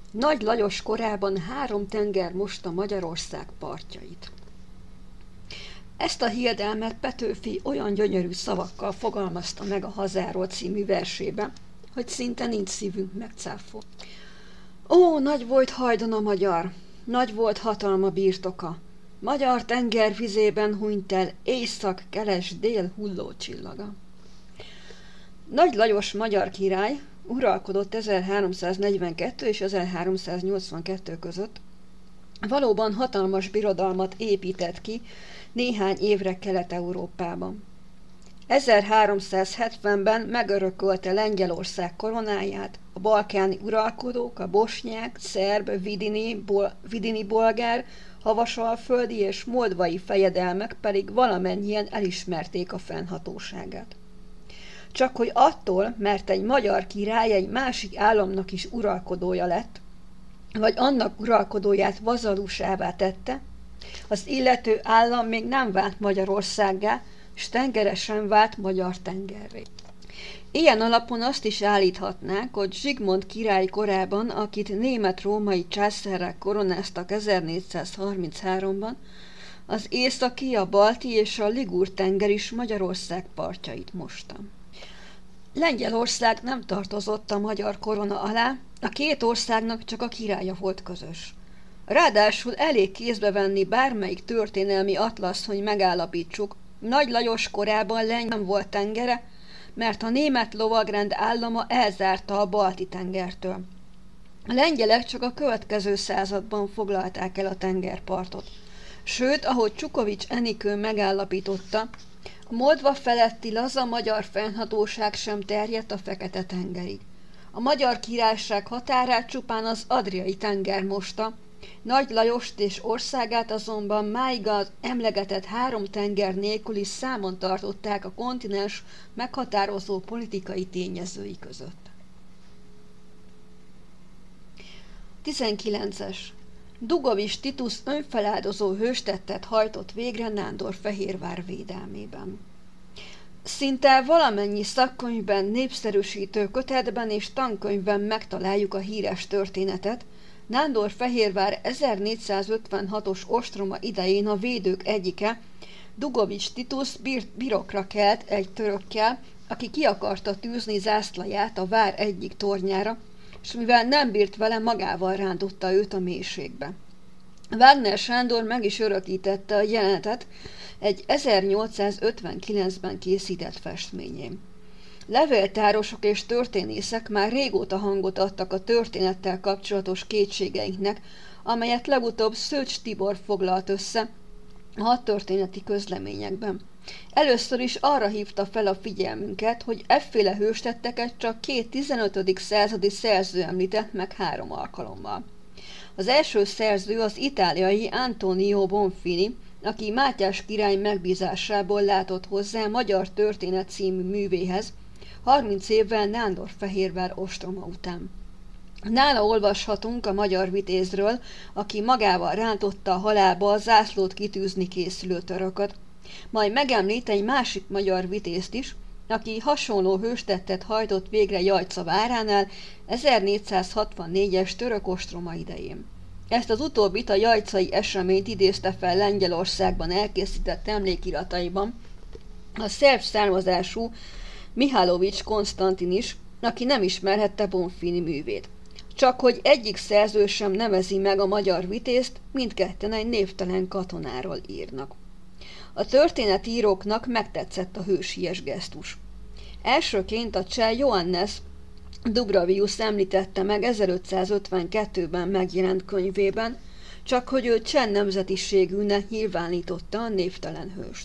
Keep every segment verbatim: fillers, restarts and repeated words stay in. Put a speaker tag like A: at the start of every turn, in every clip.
A: Nagy Lajos korában három tenger mosta Magyarország partjait. Ezt a hiedelmet Petőfi olyan gyönyörű szavakkal fogalmazta meg a Hazáról című versében, hogy szinte nincs szívünk megcáfol. Ó, nagy volt hajdon a magyar, nagy volt hatalma birtoka, magyar tenger vizében hunyt el éjszak, keles, dél hulló csillaga. Nagy Lajos magyar király uralkodott ezerháromszáznegyvenkettő és ezerháromszáznyolcvankettő között, valóban hatalmas birodalmat épített ki néhány évre Kelet-Európában. ezerháromszázhetvenben megörökölte Lengyelország koronáját, a balkáni uralkodók, a bosnyák, szerb, vidini, bol, vidini bolgár, havasalföldi és moldvai fejedelmek pedig valamennyien elismerték a fennhatóságát. Csak hogy attól, mert egy magyar király egy másik államnak is uralkodója lett, vagy annak uralkodóját vazalusává tette, az illető állam még nem vált Magyarországgá, s tengere sem vált magyar tengerré. Ilyen alapon azt is állíthatnánk, hogy Zsigmond király korában, akit német-római császárrá koronáztak ezernégyszázharminchárom-ban, az északi, a balti és a Ligúr-tenger is Magyarország partjait mosta. Lengyelország nem tartozott a magyar korona alá, a két országnak csak a királya volt közös. Ráadásul elég kézbe venni bármelyik történelmi atlaszt, hogy megállapítsuk, Nagy Lajos korában Lengyel nem volt tengere, mert a német lovagrend állama elzárta a Balti-tengertől. A lengyelek csak a következő században foglalták el a tengerpartot. Sőt, ahogy Csukovics Enikő megállapította, a Moldva feletti laza magyar fennhatóság sem terjedt a Fekete-tengerig. A Magyar Királyság határát csupán az Adriai tenger mosta, Nagy Lajost és országát azonban máig az emlegetett három tenger nélkül is számon tartották a kontinens meghatározó politikai tényezői között. tizenkilences. Dugovics Titus önfeláldozó hőstettet hajtott végre Nándorfehérvár védelmében. Szinte valamennyi szakkönyvben, népszerűsítő kötetben és tankönyvben megtaláljuk a híres történetet. Nándorfehérvár ezernégyszázötvenhatos ostroma idején a védők egyike, Dugovics Titus bir- birokra kelt egy törökkel, aki ki akarta tűzni zászlaját a vár egyik tornyára, és mivel nem bírt vele, magával rántotta őt a mélységbe. Wagner Sándor meg is örökítette a jelenetet egy ezernyolcszázötvenkilencben készített festményén. Levéltárosok és történészek már régóta hangot adtak a történettel kapcsolatos kétségeinknek, amelyet legutóbb Szőcs Tibor foglalt össze a hadtörténeti közleményekben. Először is arra hívta fel a figyelmünket, hogy efféle hőstetteket csak két tizenötödik századi szerző említett meg három alkalommal. Az első szerző az itáliai Antonio Bonfini, aki Mátyás király megbízásából látott hozzá Magyar Történet című művéhez, harminc évvel Nándorfehérvár ostroma után. Nála olvashatunk a magyar vitézről, aki magával rántotta a halálba a zászlót kitűzni készülő törököt, majd megemlít egy másik magyar vitézt is, aki hasonló hőstettet hajtott végre Jajca váránál ezernégyszázhatvannégyes török ostroma idején. Ezt az utóbbit a jajcai eseményt idézte fel Lengyelországban elkészített emlékirataiban a szerb származású Mihálovics Konstantin is, aki nem ismerhette Bonfini művét. Csak hogy egyik szerző sem nevezi meg a magyar vitézt, mindketten egy névtelen katonáról írnak. A történetíróknak megtetszett a hősies gesztus. Elsőként a cseh Johannes Dubravius említette meg ezerötszázötvenkettőben megjelent könyvében, csak hogy ő cseh nemzetiségűnek nyilvánította a névtelen hőst.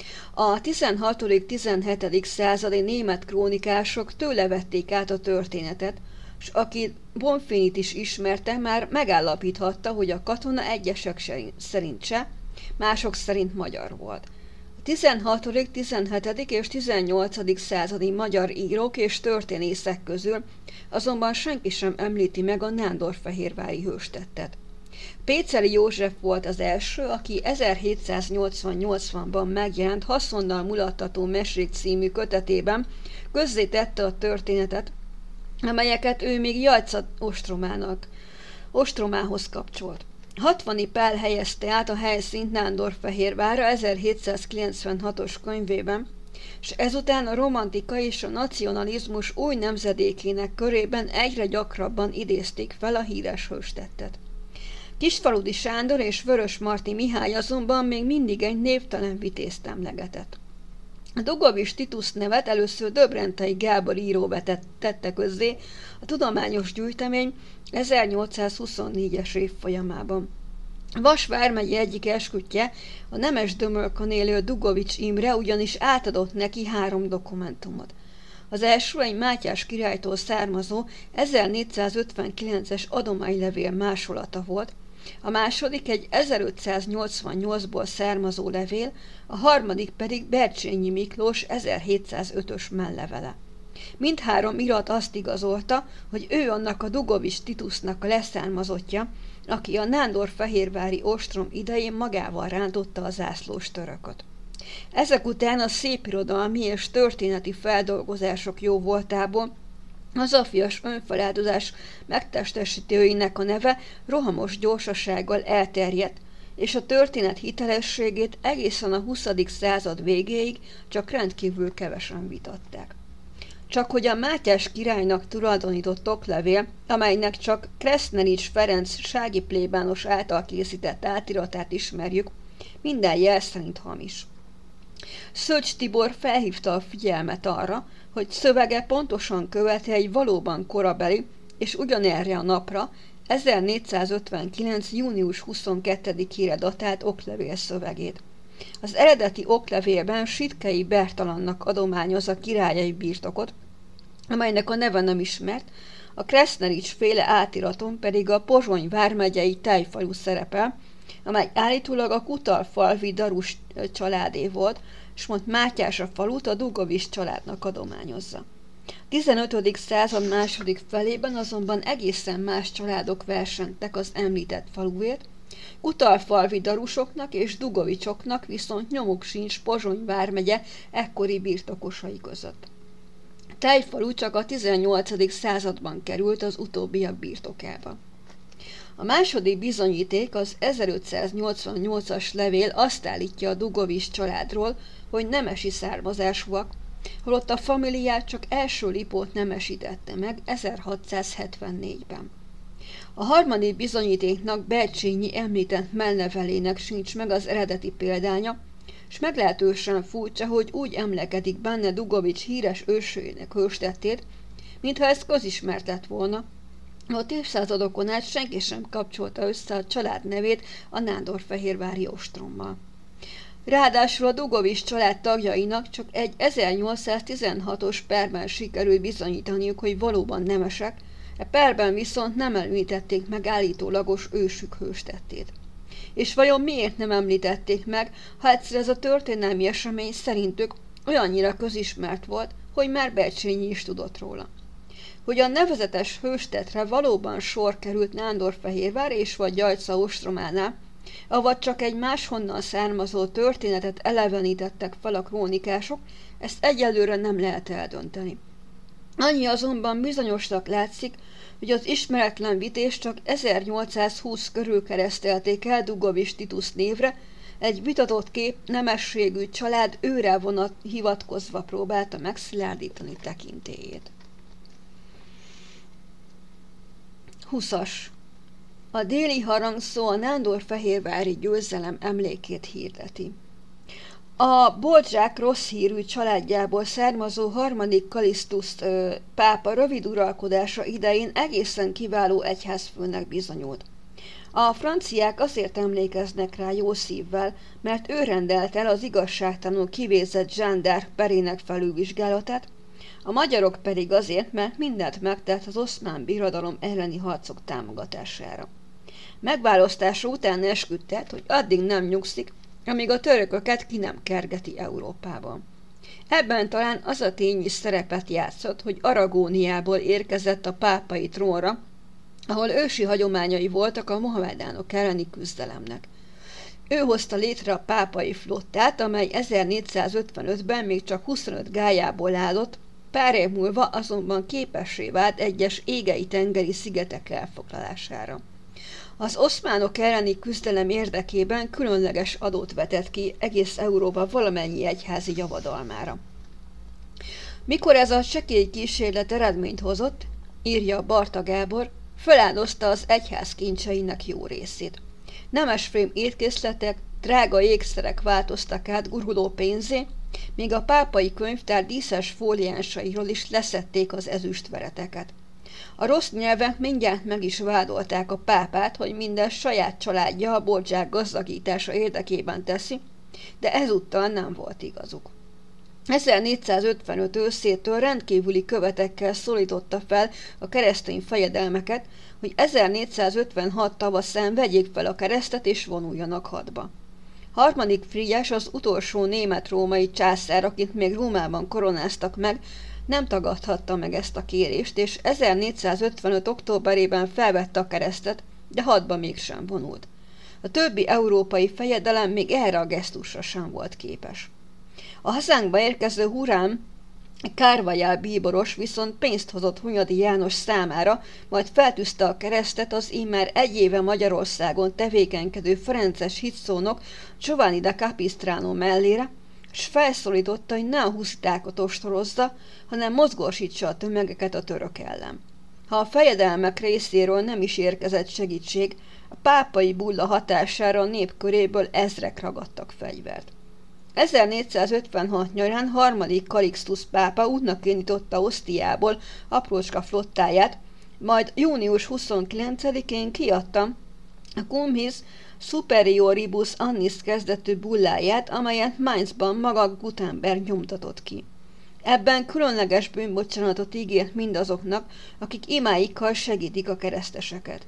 A: A tizenhatodik-tizenhetedik századi német krónikások tőle vették át a történetet, s aki Bonfinit is ismerte, már megállapíthatta, hogy a katona egyesek szerint cseh, mások szerint magyar volt. A tizenhatodik, tizenhetedik és tizennyolcadik századi magyar írók és történészek közül azonban senki sem említi meg a nándorfehérvári hőstettet. Péceli József volt az első, aki ezerhétszáznyolcvan-nyolcvanban megjelent Haszonnal mulattató mesék című kötetében közzétette a történetet, amelyeket ő még Jajca ostromának ostromához kapcsolt. Hatvani Pál helyezte át a helyszínt Nándorfehérvárra ezerhétszázkilencvenhatos könyvében, és ezután a romantika és a nacionalizmus új nemzedékének körében egyre gyakrabban idézték fel a híres Höstettet. Kisfaludy Sándor és Vörösmarty Mihály azonban még mindig egy névtelen vitézt emlegetett. A Dugovics Titus nevet először Döbrentei Gábor író tette közzé a tudományos gyűjtemény ezernyolcszázhuszonnégyes évfolyamában. Vas vármegye egyik esküdtje, a Nemes-Dömölkön élő Dugovics Imre ugyanis átadott neki három dokumentumot. Az első egy Mátyás királytól származó ezernégyszázötvenkilences adománylevél másolata volt, a második egy ezerötszáznyolcvannyolcból származó levél, a harmadik pedig Bercsényi Miklós ezerhétszázötös mellevele. Mindhárom irat azt igazolta, hogy ő annak a Dugovics Titusnak a leszármazottja, aki a nándorfehérvári ostrom idején magával rántotta a zászlós törököt. Ezek után a szépirodalmi és történeti feldolgozások jóvoltából az afias önfeláldozás megtestesítőinek a neve rohamos gyorsasággal elterjedt, és a történet hitelességét egészen a huszadik század végéig csak rendkívül kevesen vitatták. Csak hogy a Mátyás királynak tulajdonított oklevél, amelynek csak Krasznerics Ferenc sági plébános által készített átiratát ismerjük, minden jel szerint hamis. Szöcs Tibor felhívta a figyelmet arra, hogy szövege pontosan követi egy valóban korabeli és ugyanerre a napra ezernégyszázötvenkilenc. június huszonkettedikére datált oklevél szövegét. Az eredeti oklevélben Sitkei Bertalannak adományoz a királyai birtokot, amelynek a neve nem ismert, a Krasznerics féle átiraton pedig a Pozsony vármegyei Tejfalu szerepel, amely állítólag a Kutalfalvi Darus családé volt, és mond Mátyás a falut a Dugovics családnak adományozza. A tizenötödik század második felében azonban egészen más családok versentek az említett faluért, Kutalfalvi Darusoknak és Dugovicsoknak viszont nyomuk sincs Pozsony vármegye ekkori birtokosai között. Tejfalu csak a tizennyolcadik században került az utóbbiak birtokába. A második bizonyíték, az ezerötszáznyolcvannyolcas levél azt állítja a Dugovics családról, hogy nemesi származásúak, holott a familiát csak első Lipót nemesítette meg ezerhatszázhetvennégyben. A harmadik bizonyítéknak Bercsényi említett mellnevelének sincs meg az eredeti példánya, és meglehetősen furcsa, hogy úgy emlegetik benne Dugovics híres ősőjének Höstettét, mintha ez közismert lett volna, ott évszázadokon át senki sem kapcsolta össze a család nevét a nándorfehérvári ostrommal. Ráadásul a Dugovics család tagjainak csak egy ezernyolcszáztizenhatos perben sikerült bizonyítaniuk, hogy valóban nemesek, e perben viszont nem említették meg állítólagos ősük Höstettét. És vajon miért nem említették meg, ha egyszer ez a történelmi esemény szerintük olyannyira közismert volt, hogy már Bercsényi is tudott róla. Hogy a nevezetes Höstettre valóban sor került Nándorfehérvár és vagy Gyalca ostrománál, avagy csak egy máshonnan származó történetet elevenítettek fel a krónikások, ezt egyelőre nem lehet eldönteni. Annyi azonban bizonyosnak látszik, hogy az ismeretlen vités csak ezernyolcszázhúsz körül keresztelték el Dugovics Titus névre, egy vitatott kép nemességű család őre vonat hivatkozva próbálta megszilárdítani tekintélyét. huszas. A déli harangszó a nándorfehérvári győzelem emlékét hirdeti. A Boldzsák rossz hírű családjából származó harmadik Kalisztus ö, pápa rövid uralkodása idején egészen kiváló egyházfőnek bizonyult. A franciák azért emlékeznek rá jó szívvel, mert ő rendelt el az igazságtalanul kivégzett Jeanne d'Arc perének felülvizsgálatát, a magyarok pedig azért, mert mindent megtett az oszmán birodalom elleni harcok támogatására. Megválasztása után esküdtet, hogy addig nem nyugszik, amíg a törököket ki nem kergeti Európában. Ebben talán az a tény is szerepet játszott, hogy Aragóniából érkezett a pápai trónra, ahol ősi hagyományai voltak a mohamedánok elleni küzdelemnek. Ő hozta létre a pápai flottát, amely ezernégyszázötvenötben még csak huszonöt gályából állott, pár év múlva azonban képessé vált egyes égei tengeri szigetek elfoglalására. Az oszmánok elleni küzdelem érdekében különleges adót vetett ki egész Európa valamennyi egyházi javadalmára. Mikor ez a csekély kísérlet eredményt hozott, írja Barta Gábor, feláldozta az egyház kincseinek jó részét. Nemesfém étkészletek, drága ékszerek változtak át guruló pénzé, míg a pápai könyvtár díszes fóliánsairól is leszették az ezüstvereteket. A rossz nyelvek mindjárt meg is vádolták a pápát, hogy minden saját családja a boldzsák gazdagítása érdekében teszi, de ezúttal nem volt igazuk. ezernégyszázötvenöt őszétől rendkívüli követekkel szólította fel a keresztény fejedelmeket, hogy ezernégyszázötvenhat tavaszán vegyék fel a keresztet és vonuljanak hadba. Harmadik Frigyes, az utolsó német-római császár, akit még Rómában koronáztak meg, nem tagadhatta meg ezt a kérést, és ezernégyszázötvenöt októberében felvette a keresztet, de hadba mégsem vonult. A többi európai fejedelem még erre a gesztusra sem volt képes. A hazánkba érkező Hurám Carvajal bíboros viszont pénzt hozott Hunyadi János számára, majd feltűzte a keresztet az immár egy éve Magyarországon tevékenykedő ferences hitszónok Giovanni da Capistrano mellére, s felszólította, hogy ne a huszitákat ostorozza, hanem mozgósítsa a tömegeket a török ellen. Ha a fejedelmek részéről nem is érkezett segítség, a pápai bulla hatására a nép köréből ezrek ragadtak fegyvert. ezernégyszázötvenhat nyarán harmadik Calixtus pápa útnak indította Osztiából aprócska flottáját, majd június huszonkilencedikén kiadta a Cum his superioribus annis kezdetű bulláját, amelyet Mainzban maga Gutenberg nyomtatott ki. Ebben különleges bűnbocsánatot ígért mindazoknak, akik imáikkal segítik a kereszteseket.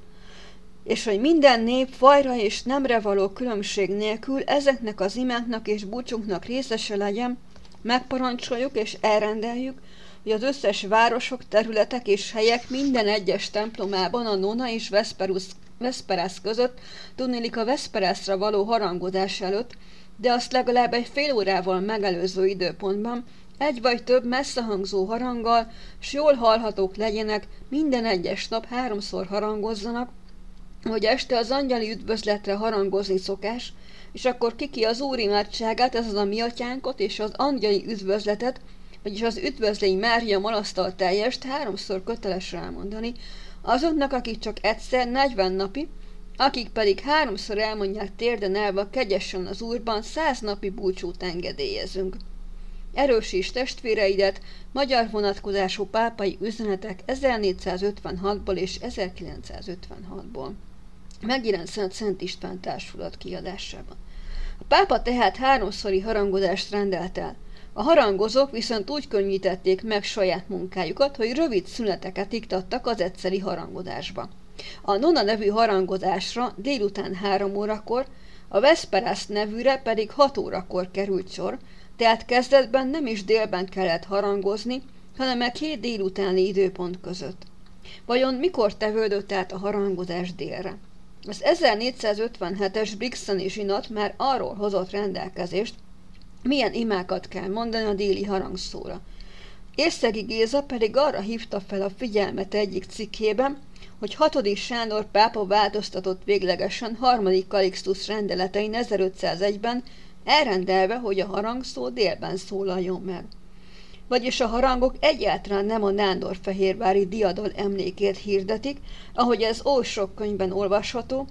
A: És hogy minden nép fajra és nemre való különbség nélkül ezeknek az imáknak és búcsúknak részese legyen, megparancsoljuk és elrendeljük, hogy az összes városok, területek és helyek minden egyes templomában a nona és Vesperus, Vesperász között, tudniillik a Vesperászra való harangozás előtt, de azt legalább egy fél órával megelőző időpontban egy vagy több messzehangzó haranggal, s jól hallhatók legyenek, minden egyes nap háromszor harangozzanak, hogy este az angyali üdvözletre harangozni szokás, és akkor kiki az Úr imádságát, ez az a mi atyánkot, és az angyali üdvözletet, vagyis az üdvözlégy Mária malasztal teljest háromszor köteles elmondani, azoknak, akik csak egyszer negyven napi, akik pedig háromszor elmondják térden állva kegyesen az Úrban, száz napi búcsút engedélyezünk. Erősíts testvéreidet, magyar vonatkozású pápai üzenetek ezernégyszázötvenhatból és ezerkilencszázötvenhatból. Megjelent Szent Szent István társulat kiadásában. A pápa tehát háromszori harangozást rendelt el. A harangozók viszont úgy könnyítették meg saját munkájukat, hogy rövid szüneteket iktattak az egyszeri harangozásba. A nona nevű harangozásra délután három órakor, a Vesperász nevűre pedig hat órakor került sor, tehát kezdetben nem is délben kellett harangozni, hanem a két délutáni időpont között. Vajon mikor tevődött át a harangozás délre? Az ezernégyszázötvenhetes Brixeni zsinat már arról hozott rendelkezést, milyen imákat kell mondani a déli harangszóra. Érszegi Géza pedig arra hívta fel a figyelmet egyik cikkében, hogy hatodik Sándor pápa változtatott véglegesen harmadik Calixtus rendeletein ezerötszázegyben, elrendelve, hogy a harangszó délben szólaljon meg. Vagyis a harangok egyáltalán nem a nándorfehérvári diadal emlékét hirdetik, ahogy ez oly sok könyvben olvasható,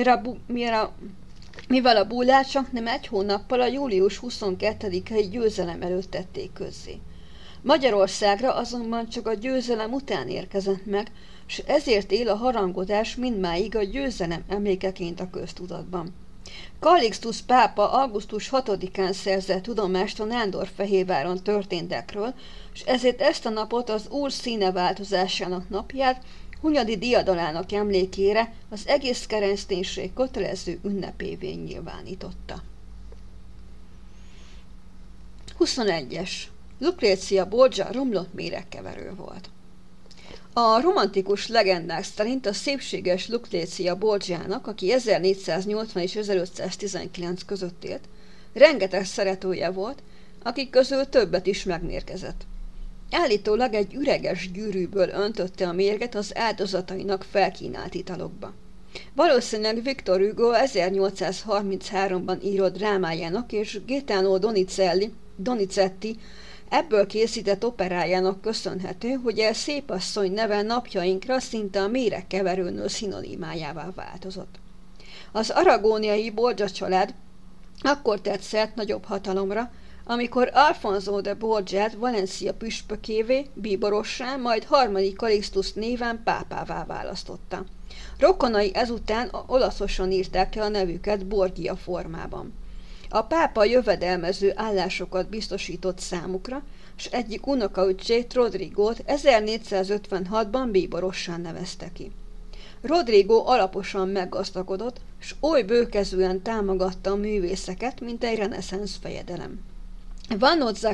A: mivel a bullát csak nem egy hónappal a július huszonkettedikei győzelem előtt tették közzé. Magyarországra azonban csak a győzelem után érkezett meg, s ezért él a harangozás mindmáig a győzelem emlékeként a köztudatban. Calixtus pápa augusztus hatodikán szerzett tudomást a Nándorfehérváron történtekről, és ezért ezt a napot az Úr színe változásának napját Hunyadi diadalának emlékére az egész kereszténység kötelező ünnepévé nyilvánította. huszonegyes. Lucrezia Borgia romlott méregkeverő volt. A romantikus legendák szerint a szépséges Lucrezia Borgiának, aki ezernégyszáznyolcvan és ezerötszáztizenkilenc között élt, rengeteg szeretője volt, akik közül többet is megmérgezett. Állítólag egy üreges gyűrűből öntötte a mérget az áldozatainak felkínált italokba. Valószínűleg Victor Hugo ezernyolcszázharmincháromban írott drámájának és Gaetano Donizelli, Donizetti ebből készített operájának köszönhető, hogy a szépasszony neve napjainkra szinte a méregkeverőnő szinonimájává változott. Az aragóniai Borgia család akkor tett szert nagyobb hatalomra, amikor Alfonso de Borgiát Valencia püspökévé, bíborossá, majd harmadik Calixtus néven pápává választotta. Rokonai ezután olaszosan írták le a nevüket Borgia formában. A pápa jövedelmező állásokat biztosított számukra, s egyik unokaöccsét, Rodrigót ezernégyszázötvenhatban bíborossá nevezte ki. Rodrigo alaposan meggazdagodott, s oly bőkezően támogatta a művészeket, mint egy reneszánsz fejedelem. Vanozza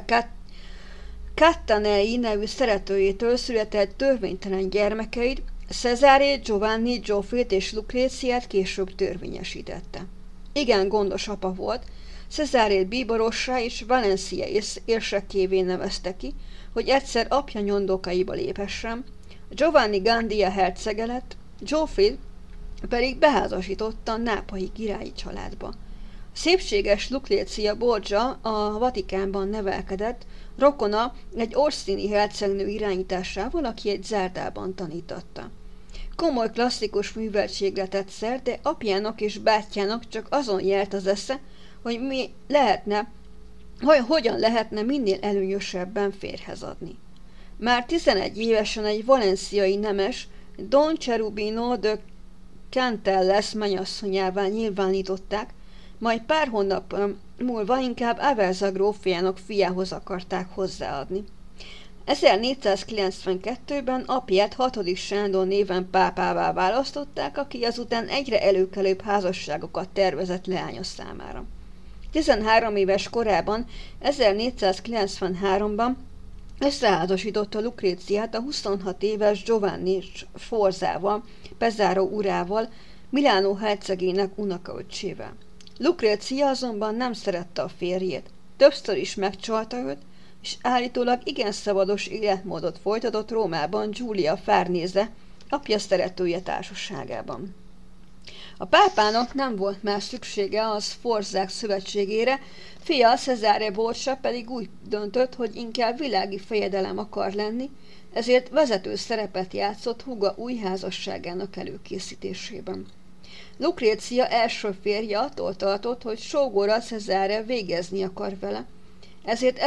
A: Cattanei nevű szeretőjétől született törvénytelen gyermekeid, Cesare, Giovanni, Giuffrit és Lucréciát később törvényesítette. Igen gondos apa volt, Cesarét bíborossá és Valencia érsekkévé nevezte ki, hogy egyszer apja nyondokaiba léphessen, Giovanni Gandia hercege lett, Giuffrit pedig beházasította a nápolyi királyi családba. Szépséges Lucrécia Borgia a Vatikánban nevelkedett, rokona egy Orsini hercegnő irányításával, aki egy zárdában tanította. Komoly klasszikus műveltségre tett szert, de apjának és bátyjának csak azon járt az esze, hogy mi lehetne, hogy hogyan lehetne minél előnyösebben férjhez adni. Már tizenegy évesen egy valenciai nemes, Don Cherubino de Cantelles mennyasszonyává nyilvánították, majd pár hónap múlva inkább Aversa grófjának fiához akarták hozzáadni. ezernégyszázkilencvenkettőben apját hatodik Sándor néven pápává választották, aki azután egyre előkelőbb házasságokat tervezett leánya számára. tizenhárom éves korában, ezernégyszázkilencvenháromban összeházasította Lucréciát a huszonhat éves Giovanni Sforzával, Pesaro urával, Milánó hercegének unokaöccsével. Lucrécia azonban nem szerette a férjét, többször is megcsalta őt, és állítólag igen szabados életmódot folytatott Rómában Giulia Farnese, apja szeretője társaságában. A pápának nem volt más szüksége az Sforzák szövetségére, fia Cesare Borgia pedig úgy döntött, hogy inkább világi fejedelem akar lenni, ezért vezető szerepet játszott húga új házasságának előkészítésében. Lucrécia első férje attól tartott, hogy sógora Cesare végezni akar vele, ezért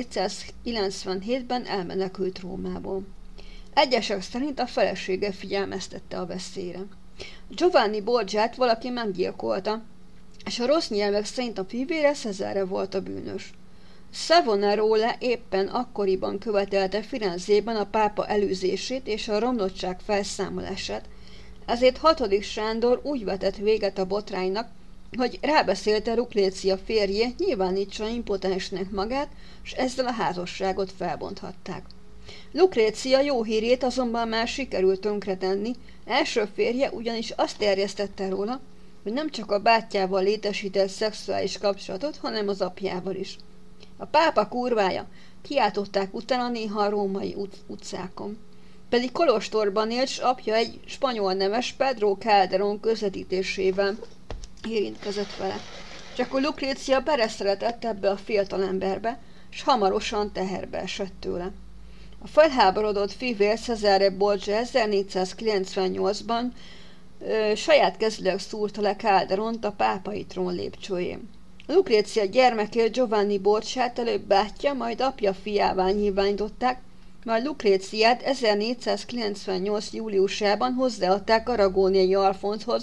A: ezernégyszázkilencvenhétben elmenekült Rómából. Egyesek szerint a felesége figyelmeztette a veszélyre. Giovanni Borgiát valaki meggyilkolta, és a rossz nyelvek szerint a fivére Cesare volt a bűnös. Savonarola éppen akkoriban követelte Firenzében a pápa elűzését és a romlottság felszámolását, ezért hatodik Sándor úgy vetett véget a botránynak, hogy rábeszélte Lucrécia férje, nyilvánítsa impotensnek magát, és ezzel a házasságot felbonthatták. Lucrécia jó hírét azonban már sikerült tönkretenni, első férje ugyanis azt terjesztette róla, hogy nem csak a bátyjával létesített szexuális kapcsolatot, hanem az apjával is. A pápa kurvája, kiáltották utána néha a római ut- utcákon. Pedig kolostorban élt, s apja egy spanyol nemes Pedro Calderón közvetítésével érintkezett vele. Csak a Lucrécia beleszeretett ebbe a fiatalemberbe, s hamarosan teherbe esett tőle. A felháborodott fivér Cesare Borgia ezernégyszázkilencvennyolcban ö, saját kezűleg szúrta le Calderont a pápai trón lépcsőjén. Lucrécia gyermekét Giovanni Borgiát előbb bátyja, majd apja fiává nyilvánították, majd Lucréciát ezernégyszázkilencvennyolc júliusában hozzáadták aragóniai Alfonszhoz,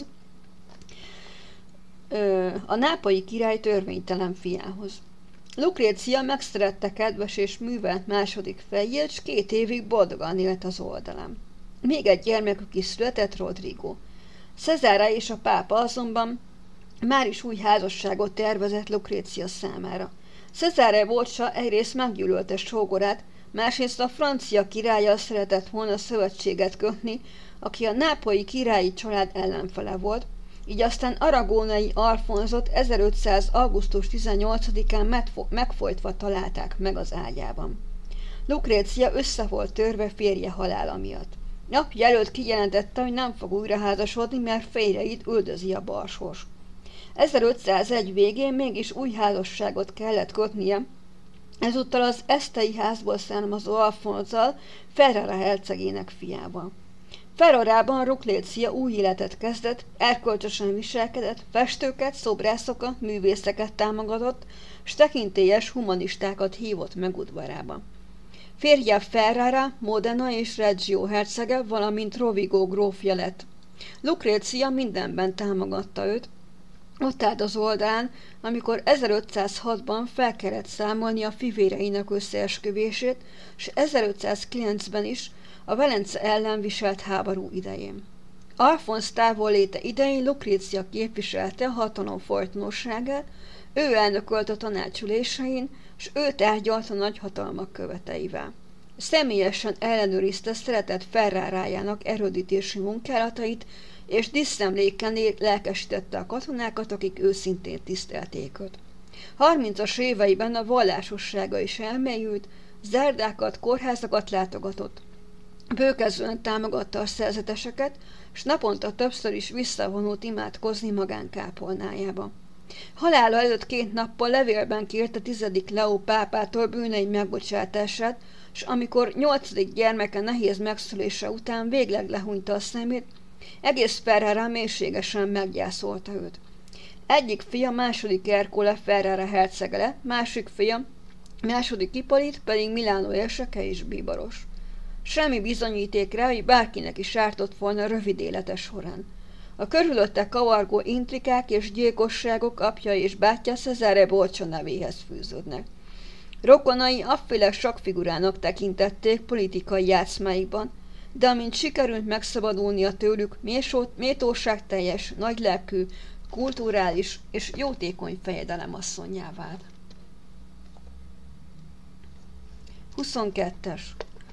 A: ö, a nápolyi király törvénytelen fiához. Lucrécia megszerette kedves és művelt második fejjét, s két évig boldogan élt az oldalán. Még egy gyermekük is született, Rodrigo. Cesare és a pápa azonban már is új házasságot tervezett Lucrécia számára. Cesare Borgia egyrészt meggyűlölte sógorát, másrészt a francia királlyal szeretett volna szövetséget kötni, aki a nápolyi királyi család ellenfele volt, így aztán aragónai Alfonzot ezerötszáz. augusztus tizennyolcadikán megfojtva találták meg az ágyában. Lucrécia össze volt törve férje halála miatt. Apja előtt kijelentette, hogy nem fog újra házasodni, mert férjeit üldözi a balsors. ezerötszázegy végén mégis új házasságot kellett kötnie, ezúttal az Esztei házból származó Alfonzzal, Ferrara hercegének fiával. Ferrarában Lucrezia új életet kezdett, erkölcsösen viselkedett, festőket, szobrászokat, művészeket támogatott, s tekintélyes humanistákat hívott meg udvarába. Férje Ferrara, Modena és Reggio hercege, valamint Rovigo grófja lett. Lucrezia mindenben támogatta őt, ott állt az oldalán, amikor ezerötszázhatban fel kellett számolni a fivéreinek összeesküvését, és ezerötszázkilencben is a Velence ellen viselt háború idején. Alfonz távolléte idején Lucrezia képviselte a hatalom folytonosságát, ő elnökölt a tanácsülésein, és ő tárgyalt a nagyhatalmak követeivel. Személyesen ellenőrizte szeretett Ferrarájának erődítési munkálatait, és diszemléken lelkesítette a katonákat, akik őszintén tisztelték őt. harmincas éveiben a vallásossága is elmélyült, zárdákat, kórházakat látogatott. Bőkezően támogatta a szerzeteseket, s naponta többször is visszavonult imádkozni magánkápolnájába. Halála előtt két nappal levélben kérte tizedik Leó pápától bűnei megbocsátását, s amikor nyolcadik gyermeke nehéz megszülése után végleg lehúnyta a szemét, egész Ferrara mélységesen meggyászolta őt. Egyik fia második Ercole Ferrara hercege lett, másik fia, második Hippolit pedig Milánó érseke és bíboros. Semmi bizonyíték rá, hogy bárkinek is ártott volna rövid élete során. A körülötte kavargó intrikák és gyilkosságok apja és bátyja Cesare Borgia nevéhez fűződnek. Rokonai afféle sakfigurának tekintették politikai játszmáikban, de amint sikerült megszabadulnia tőlük, méltóságteljes, nagylelkű, kulturális és jótékony fejedelemasszonnyá vált. huszonkettes.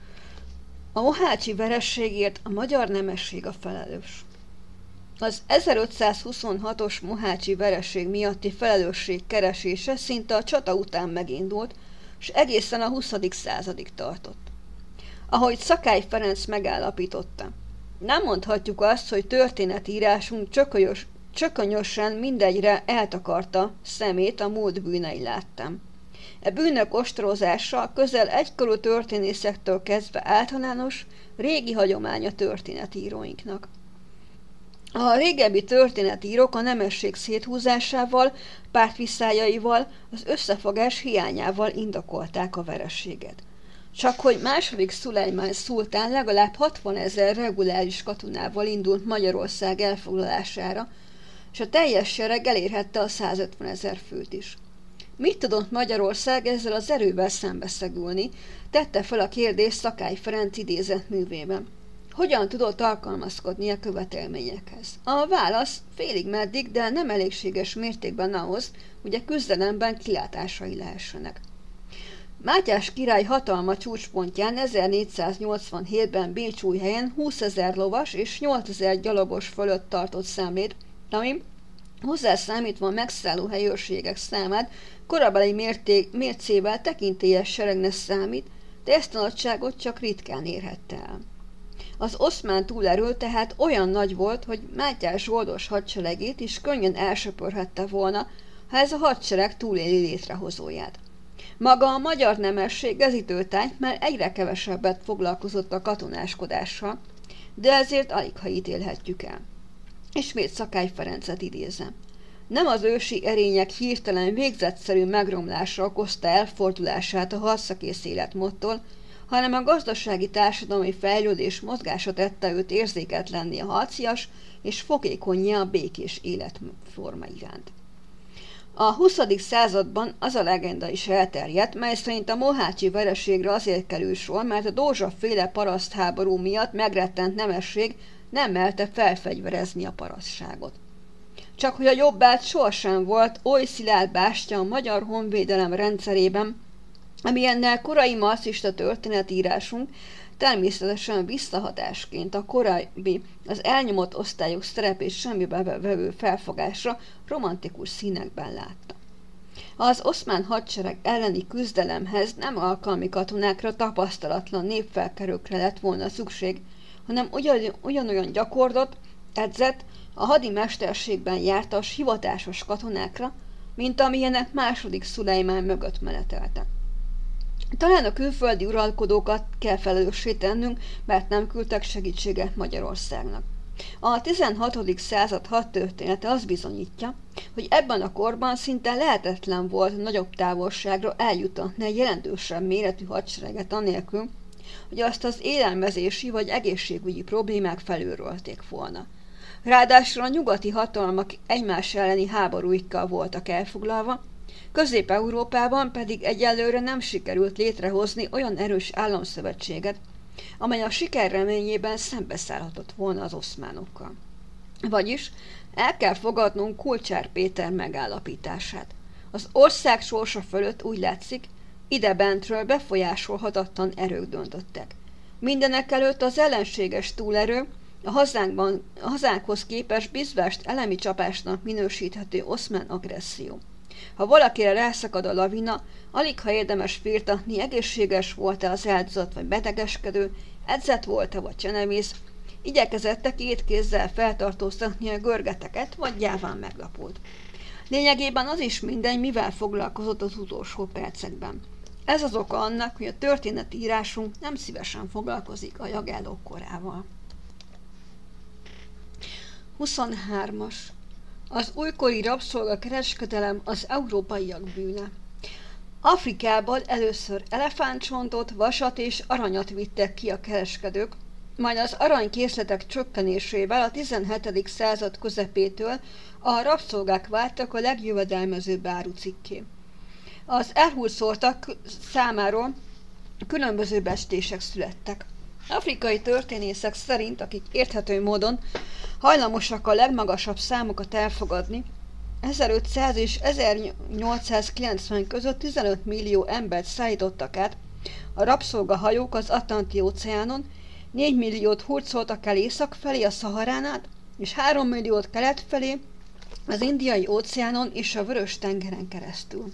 A: A mohácsi vereségért a magyar nemesség a felelős. Az ezerötszázhuszonhatos mohácsi vereség miatti felelősség keresése szinte a csata után megindult, s egészen a huszadik századig tartott. Ahogy Szakály Ferenc megállapította, nem mondhatjuk azt, hogy történetírásunk csökölyös, csökönyösen mindegyre eltakarta szemét a múlt bűnei láttam. E bűnök ostorozása közel egykorú történészektől kezdve általános, régi hagyománya történetíróinknak. A régebbi történetírók a nemesség széthúzásával, pártviszályaival, az összefogás hiányával indokolták a vereséget. Csak hogy második Szulejmán szultán legalább hatvanezer reguláris katonával indult Magyarország elfoglalására, és a teljes sereg elérhette a százötvenezer főt is. Mit tudott Magyarország ezzel az erővel szembeszegülni, tette fel a kérdést Szakály Ferenc idézett művében. Hogyan tudott alkalmazkodni a követelményekhez? A válasz félig meddig, de nem elégséges mértékben ahhoz, hogy a küzdelemben kilátásai lehessenek. Mátyás király hatalma csúcspontján ezernégyszáznyolcvanhétben Bécsújhelyen húszezer lovas és nyolcezer gyalogos fölött tartott számlét, ami hozzászámítva a megszálló helyőrségek számát korabeli mérték, mércével tekintélyes seregnek számít, de ezt a nagyságot csak ritkán érhette el. Az oszmán túlerő tehát olyan nagy volt, hogy Mátyás zsoldos hadseregét is könnyen elsöpörhette volna, ha ez a hadsereg túléli létrehozóját. Maga a magyar nemesség ez időtájt már egyre kevesebbet foglalkozott a katonáskodással, de ezért alig ha ítélhetjük el. Ismét Szakály Ferencet idézem. Nem az ősi erények hirtelen végzetszerű megromlása okozta elfordulását a harcakész életmódtól, hanem a gazdasági társadalmi fejlődés mozgása tette őt érzéketlenné a harcias és fogékonnyá a békés életforma iránt. A huszadik században az a legenda is elterjedt, mely szerint a mohácsi vereségre azért kerül sor, mert a Dózsa-féle parasztháború miatt megrettent nemesség nem melte felfegyverezni a parasztságot. Csak hogy a jobbált sohasem volt oly szilárd bástya a magyar honvédelem rendszerében, amilyennel korai marxista történetírásunk természetesen visszahatásként a korábbi, az elnyomott osztályok szerepét semmibe vevő felfogásra romantikus színekben látta. Az oszmán hadsereg elleni küzdelemhez nem alkalmi katonákra, tapasztalatlan népfelkelőkre lett volna szükség, hanem ugyan, ugyanolyan gyakorlott, edzett, a hadi mesterségben jártas hivatásos katonákra, mint amilyenek második Szulejmán mögött meneteltek. Talán a külföldi uralkodókat kell felelőssé tennünk, mert nem küldtek segítséget Magyarországnak. A tizenhatodik század hadtörténete azt bizonyítja, hogy ebben a korban szinte lehetetlen volt nagyobb távolságra eljutatni egy jelentősebb méretű hadsereget anélkül, hogy azt az élelmezési vagy egészségügyi problémák felülrölték volna. Ráadásul a nyugati hatalmak egymás elleni háborúikkal voltak elfoglalva, Közép-Európában pedig egyelőre nem sikerült létrehozni olyan erős államszövetséget, amely a siker reményében szembeszállhatott volna az oszmánokkal. Vagyis el kell fogadnunk Kulcsár Péter megállapítását. Az ország sorsa fölött úgy látszik, idebentről befolyásolhatatlan erők döntöttek. Mindenekelőtt az ellenséges túlerő, a hazánkban, a hazánkhoz képest bizvást elemi csapásnak minősíthető oszmán agresszió. Ha valakire rászakad a lavina, alig ha érdemes firtatni, egészséges volt-e az áldozat vagy betegeskedő, edzett volt-e vagy csenevész, igyekezette két kézzel feltartóztatni a görgeteket, vagy gyáván meglapult. Lényegében az is mindegy, mivel foglalkozott az utolsó percekben. Ez az oka annak, hogy a történeti írásunk nem szívesen foglalkozik a jagellók korával. huszonhármas. Az újkori rabszolgakereskedelem az európaiak bűne. Afrikából először elefántcsontot, vasat és aranyat vittek ki a kereskedők, majd az aranykészletek csökkenésével a tizenhetedik század közepétől a rabszolgák váltak a legjövedelmezőbb árucikké. Az elhurcoltak számáról különböző becslések születtek. Afrikai történészek szerint, akik érthető módon hajlamosak a legmagasabb számokat elfogadni, ezerötszáz és ezernyolcszázkilencven között tizenöt millió embert szállítottak át a rabszolgahajók az Atlanti-óceánon, négy milliót hurcoltak el észak felé a Szaharán át, és három milliót kelet felé az Indiai-óceánon és a Vörös-tengeren keresztül.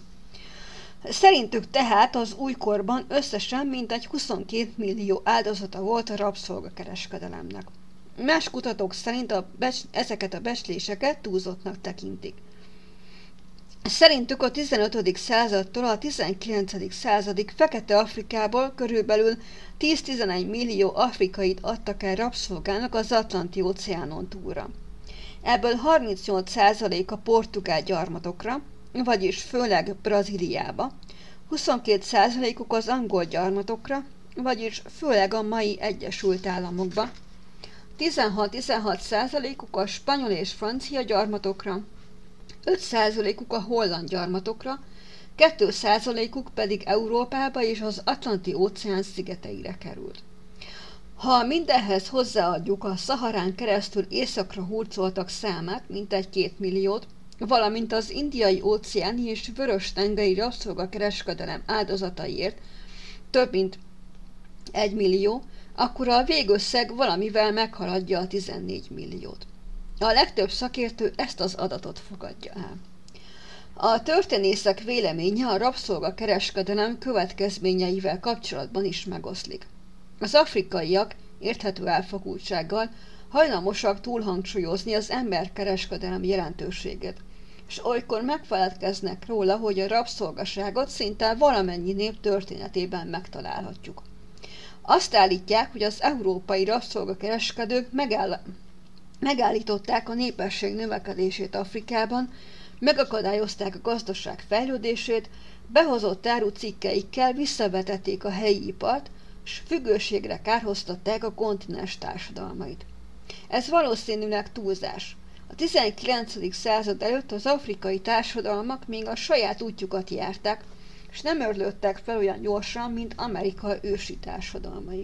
A: Szerintük tehát az újkorban összesen mintegy huszonkét millió áldozata volt a rabszolgakereskedelemnek. Más kutatók szerint a becs- ezeket a becsléseket túlzottnak tekintik. Szerintük a tizenötödik századtól a tizenkilencedik századig Fekete-Afrikából körülbelül tíz-tizenegy millió afrikait adtak el rabszolgának az Atlanti-óceánon túlra. Ebből harmincnyolc százalék a portugál gyarmatokra, vagyis főleg Brazíliába, huszonkét százalékuk az angol gyarmatokra, vagyis főleg a mai Egyesült Államokba, tizenhat-tizenhat százalékuk a spanyol és francia gyarmatokra, öt százalékuk a holland gyarmatokra, két százalékuk pedig Európába és az Atlanti-óceán szigeteire került. Ha mindenhez hozzáadjuk a Szaharán keresztül északra hurcoltak számát, mintegy két milliót, valamint az Indiai-óceáni és Vörös-tengeri rabszolgakereskedelem áldozataiért több mint egy millió, akkor a végösszeg valamivel meghaladja a tizennégy milliót. A legtöbb szakértő ezt az adatot fogadja el. A történészek véleménye a rabszolgakereskedelem következményeivel kapcsolatban is megoszlik. Az afrikaiak érthető elfogultsággal hajlamosak túlhangsúlyozni az emberkereskedelem jelentőségét, és olykor megfeledkeznek róla, hogy a rabszolgaságot szinte valamennyi nép történetében megtalálhatjuk. Azt állítják, hogy az európai rabszolgakereskedők megáll- megállították a népesség növekedését Afrikában, megakadályozták a gazdaság fejlődését, behozott árucikkeikkel visszavetették a helyi ipart, és függőségre kárhoztatták a kontinens társadalmait. Ez valószínűleg túlzás. A tizenkilencedik század előtt az afrikai társadalmak még a saját útjukat járták, és nem örlődtek fel olyan gyorsan, mint Amerika ősi társadalmai.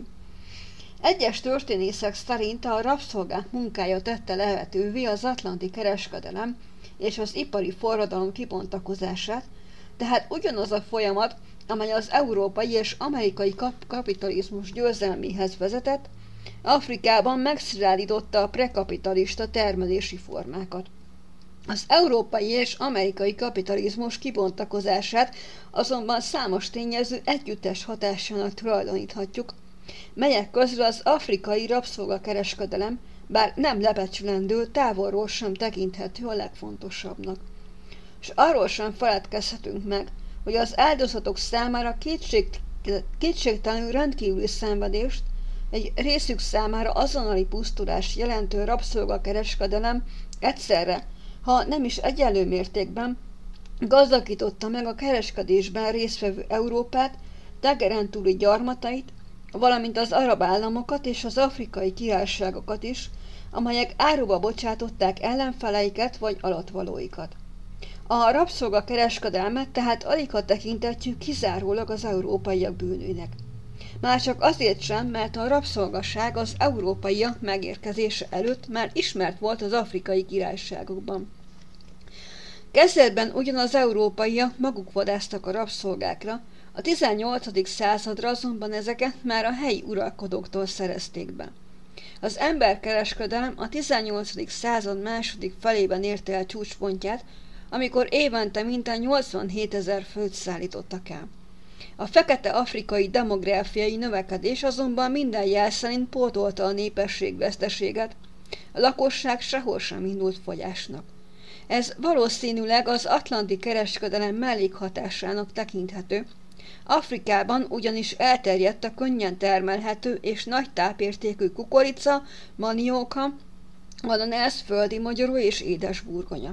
A: Egyes történészek szerint a rabszolgák munkája tette lehetővé az atlanti kereskedelem és az ipari forradalom kibontakozását, tehát ugyanaz a folyamat, amely az európai és amerikai kap- kapitalizmus győzelméhez vezetett, Afrikában megszilárdította a prekapitalista termelési formákat. Az európai és amerikai kapitalizmus kibontakozását azonban számos tényező együttes hatásának tulajdoníthatjuk, melyek közül az afrikai rabszolgakereskedelem, bár nem lebecsülendő, távolról sem tekinthető a legfontosabbnak. És arról sem feledkezhetünk meg, hogy az áldozatok számára kétség, kétségtelenül rendkívüli szenvedést, egy részük számára azonnali pusztulást jelentő rabszolgakereskedelem egyszerre, ha nem is egyenlő mértékben, gazdagította meg a kereskedésben résztvevő Európát, tengeren túli gyarmatait, valamint az arab államokat és az afrikai királyságokat is, amelyek áruba bocsátották ellenfeleiket vagy alattvalóikat. A rabszolgakereskedelmet tehát aligha tekintetjük kizárólag az európaiak bűnügynek. Már csak azért sem, mert a rabszolgaság az európaiak megérkezése előtt már ismert volt az afrikai királyságokban. Kezdetben ugyan az európaiak maguk vadásztak a rabszolgákra, a tizennyolcadik századra azonban ezeket már a helyi uralkodóktól szerezték be. Az emberkereskedelem a tizennyolcadik század második felében érte el csúcspontját, amikor évente mintegy nyolcvanhétezer főt szállítottak el. A fekete afrikai demográfiai növekedés azonban minden jel szerint pótolta a népességveszteséget, a lakosság sehol sem indult fogyásnak. Ez valószínűleg az atlanti kereskedelem mellékhatásának tekinthető. Afrikában ugyanis elterjedt a könnyen termelhető és nagy tápértékű kukorica, manióka, ananász, földi magyaró és édesburgonya.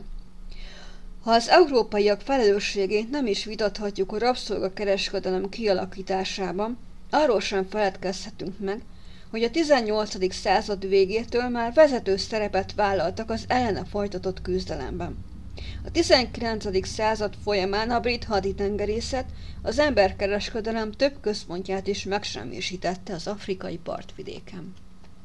A: Ha az európaiak felelősségét nem is vitathatjuk a rabszolgakereskedelem kialakításában, arról sem feledkezhetünk meg, hogy a tizennyolcadik század végétől már vezető szerepet vállaltak az ellene folytatott küzdelemben. A tizenkilencedik század folyamán a brit haditengerészet az emberkereskedelem több központját is megsemmisítette az afrikai partvidéken.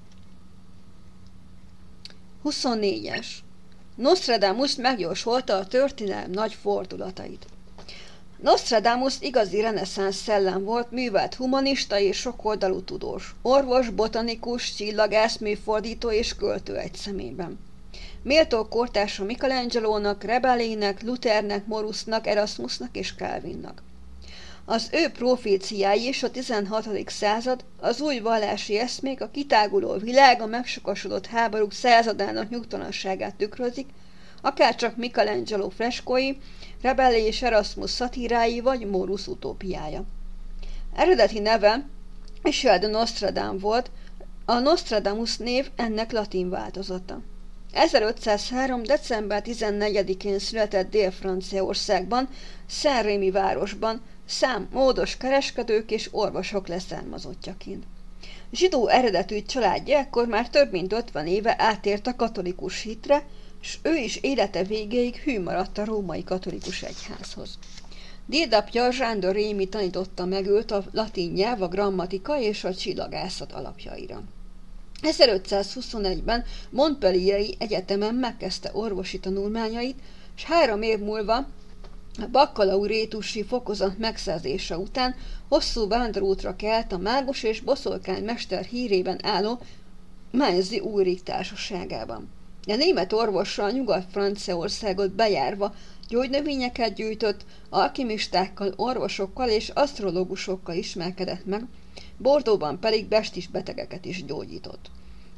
A: huszonnégyes. Nostradamus megjósolta a történelem nagy fordulatait. Nostradamus igazi reneszánsz szellem volt, művelt humanista és sokoldalú tudós, orvos, botanikus, csillagász, műfordító és költő egy szemében. Méltó kortársa Michelangelónak, Rabelais-nek, Luthernek, Morusnak, Erasmusnak és Calvinnak. Az ő proféciái és a tizenhatodik század, az új vallási eszmék, a kitáguló világ, a megsokasodott háborúk századának nyugtalanságát tükrözik, akárcsak Michelangelo freskói, Rabelais és Erasmus szatírái vagy Morus utópiája. Eredeti neve Michel de Nostradam volt, a Nostradamus név ennek latin változata. ezerötszázhárom. december tizennegyedikén született Dél-Franciaországban, Saint-Rémy városban, szám módos kereskedők és orvosok leszármazottjaként. Zsidó eredetű családja ekkor már több mint ötven éve átért a katolikus hitre, s ő is élete végéig hű maradt a római katolikus egyházhoz. Dédapja Jean de Rémy tanította meg őt a latin nyelv, a grammatika és a csillagászat alapjaira. ezerötszázhuszonegyben Montpellier-i egyetemen megkezdte orvosi tanulmányait, s három év múlva a bakkalaurétusi fokozat megszerzése után hosszú vándorútra kelt a mágus és boszorkány mester hírében álló Mainzi Ulrich társaságában. A német orvossal Nyugat-Franciaországot bejárva gyógynövényeket gyűjtött, alkimistákkal, orvosokkal és asztrológusokkal ismerkedett meg, Bordeauxban pedig bestis betegeket is gyógyított.